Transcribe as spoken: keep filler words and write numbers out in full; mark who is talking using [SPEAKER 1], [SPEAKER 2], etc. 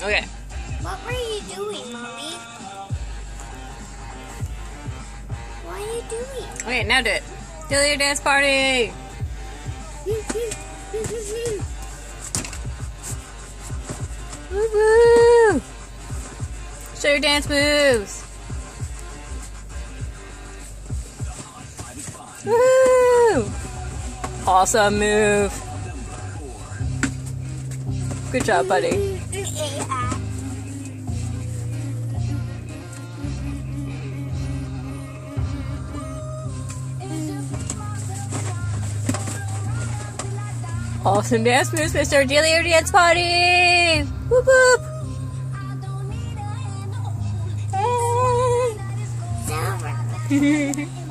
[SPEAKER 1] Okay.
[SPEAKER 2] What were you doing, Mommy? What are you doing?
[SPEAKER 1] Okay, now do it. Do your dance party. Woo woo! Show your dance moves. Woo! Awesome move. Good job, buddy. Awesome dance moves, Mister Delio Dance Party! Whoop whoop!
[SPEAKER 2] Hey.